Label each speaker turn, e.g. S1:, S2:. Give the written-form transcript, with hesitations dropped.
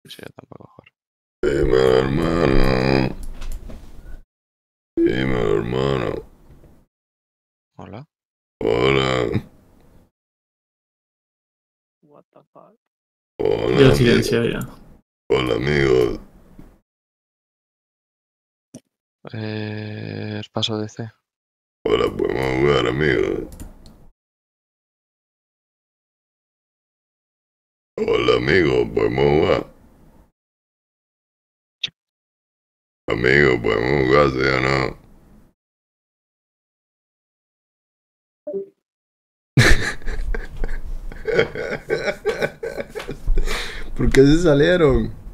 S1: Sí, yo tampoco jugar.
S2: Dímelo, hermano. Dímelo, hermano.
S1: Hola.
S2: Hola.
S3: What the fuck.
S2: Hola,
S4: Yo
S2: amigo.
S4: silencio ya.
S2: Hola, amigos.
S1: Paso de C.
S2: Hola, podemos jugar, amigos. Hola, amigos, podemos jugar. Amigos, podemos jugar, ¿sí o no? ¿Por qué se salieron?